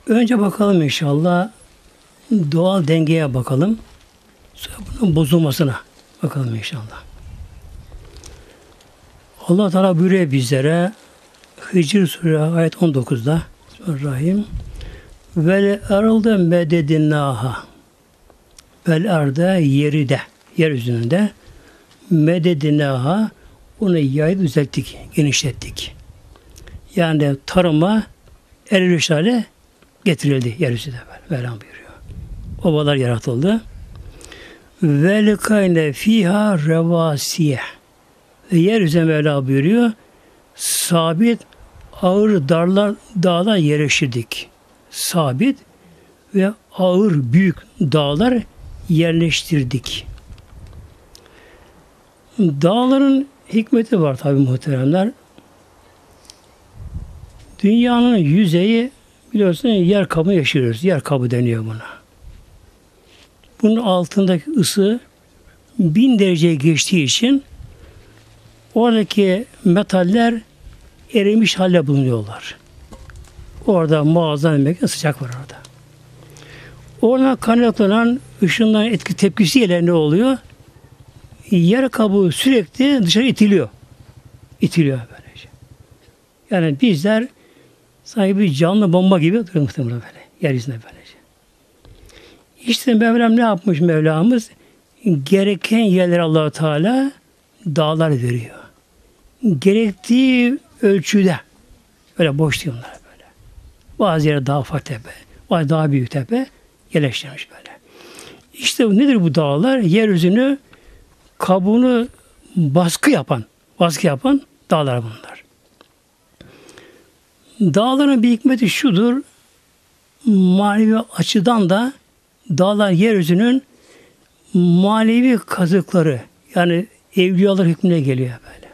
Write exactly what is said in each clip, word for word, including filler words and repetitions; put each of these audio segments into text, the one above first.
Önce bakalım inşallah doğal dengeye bakalım. Sonra bunun bozulmasına bakalım inşallah. Allah Teala buyuruyor bizlere Hicr Suresi ayet on dokuzda Bismillahirrahmanirrahim. Vel arıldı mededinnaha. Vel arda yeri de, yeryüzünde mededinnaha onu yayı düzelttik, genişlettik. Yani tarıma elverişli hale getirildi yeryüzünde böyle. Mevlam buyuruyor. Ovalar yaratıldı. Vel kayne fiha revasiye. Ve yeryüzüne Mevla buyuruyor. Sabit, ağır darlar, dağlar yerleştirdik. Sabit ve ağır, büyük dağlar yerleştirdik. Dağların hikmeti var tabi muhteremler. Dünyanın yüzeyi biliyorsun yer kabı yaşıyoruz. Yer kabı deniyor buna. Bunun altındaki ısı bin dereceye geçtiği için oradaki metaller erimiş halde bulunuyorlar. Orada muazzam bir sıcak var orada. Oradan kaynaklanan ışından etki tepkisiyle ne oluyor? Yer kabuğu sürekli dışarı itiliyor. İtiliyor böylece. Yani bizler sanki bir canlı bomba gibi duruyor muhtemelen böyle. Yeryüzünde böylece. İşte Mevlam ne yapmış Mevlamız? Gereken yerlere Allah-u Teala dağlar veriyor. Gerektiği ölçüde. Öyle boş değil bunlar böyle. Bazı yere daha ufak tepe, bazı daha büyük tepe yerleştirmiş böyle. İşte nedir bu dağlar? Yeryüzünü kabuğunu baskı yapan, baskı yapan dağlar bunlar. Dağların bir hikmeti şudur. Manevi açıdan da dağlar yeryüzünün manevi kazıkları, yani evliyalar hükmüne geliyor böyle.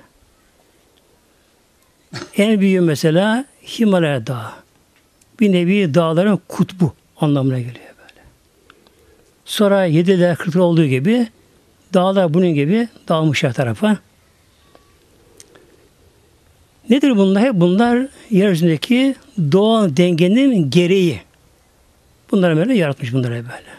En büyüğü mesela Himalaya Dağı. Bir nevi dağların kutbu anlamına geliyor böyle. Sonra yediler kırklar olduğu gibi dağlar bunun gibi dağılmış her tarafa. Nedir bunlar? Hep bunlar yeryüzündeki doğal dengenin gereği. Bunları böyle yaratmış bunları böyle.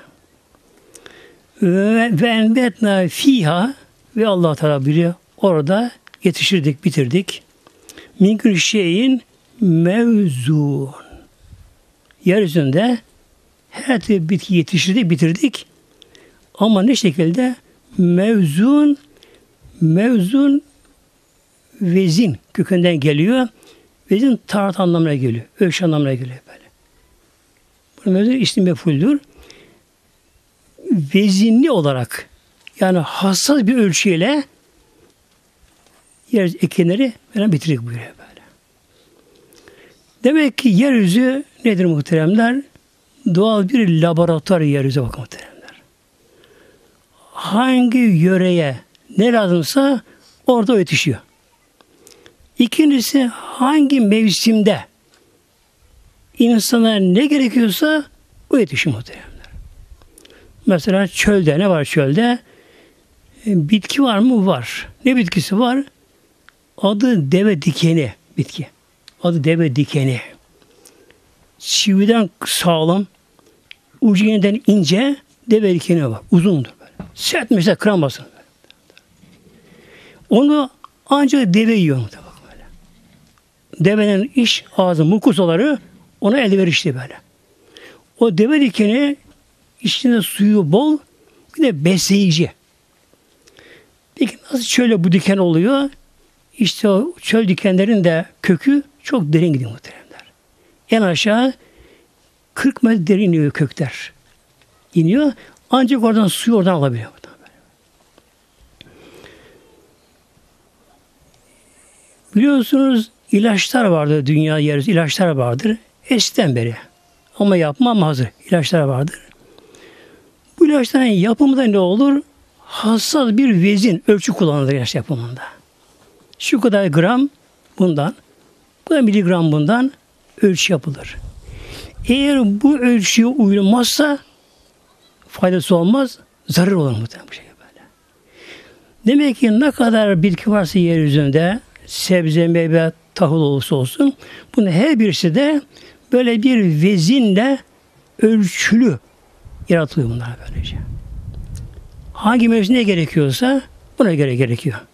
Ve enbetna fiha ve Allah Teala biliyor. Orada yetiştirdik, bitirdik. Minkül şeyin mevzun. Yeryüzünde her türlü bitki yetiştirdik, bitirdik. Ama ne şekilde? Mevzun, mevzun vezin kökünden geliyor. Vezin tarat anlamına geliyor. Ölçü anlamına geliyor böyle. Bu mevzun ismi mefuldür. Vezinli olarak yani hassas bir ölçüyle yer ekinleri falan bitirdik buyuruyor böyle. Demek ki yeryüzü nedir muhteremler? Doğal bir laboratuvar yeryüzü bakın muhteremler. Hangi yöreye ne lazımsa orada yetişiyor. İkincisi hangi mevsimde insana ne gerekiyorsa o yetişiyor muhteremler. Mesela çölde ne var çölde? E, bitki var mı? Var. Ne bitkisi var? Adı deve dikeni bitki. Adı deve dikeni. Çividen sağlam, ucu yeniden ince deve dikeni var. Uzundur böyle. Sert mesela kıramazsın. Onu ancak deve yiyor. Böyle. Devenin iç ağzı mukusaları ona elverişli böyle. O deve dikeni içinde suyu bol, bir de besleyici. Peki nasıl çölde bu diken oluyor? İşte o çöl dikenlerin de kökü çok derin gidiyor muhteremler. En aşağı kırk metre derin iniyor kökler. İniyor. Ancak oradan suyu oradan alabiliyor. Biliyorsunuz ilaçlar vardır dünya yeryüzü ilaçlar vardır. Eskiden beri. Ama yapma ama hazır. İlaçlar vardır. Bu ilaçların yapımında ne olur? Hassas bir vezin, ölçü kullanılır ilaç yapımında. Şu kadar gram bundan, bu kadar miligram bundan ölçü yapılır. Eğer bu ölçüye uyulmazsa faydası olmaz, zarar olur muhtemelen bu şey böyle. Demek ki ne kadar bitki varsa yeryüzünde, sebze, meyve, tahıl olursa olsun, bunun her birisi de böyle bir vezinle ölçülü yaratılıyor bunlar böylece. Hangi mevsimde gerekiyorsa buna göre gerekiyor.